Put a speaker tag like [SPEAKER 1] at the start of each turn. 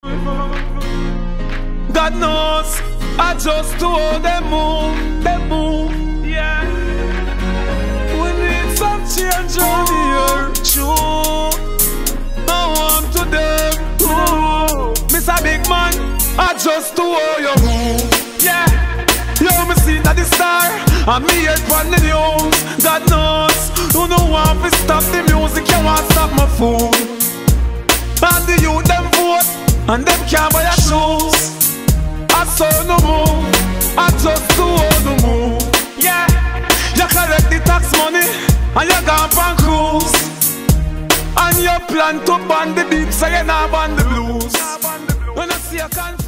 [SPEAKER 1] God knows, I just to hold them move, yeah. We need some change on here, true. I want to them, ooh. Mr. Big Man, I just to hold you move, yeah. Yo, me see that the star, and me head from the news. God knows, who no want to stop the music, you want to stop my food. And the youth them vote, and them can't buy your shoes. I saw no move, I just do all the move. Yeah, you collect the tax money, and you gone on cruise. And you plan to ban the beat, so you not ban the blues. When I see a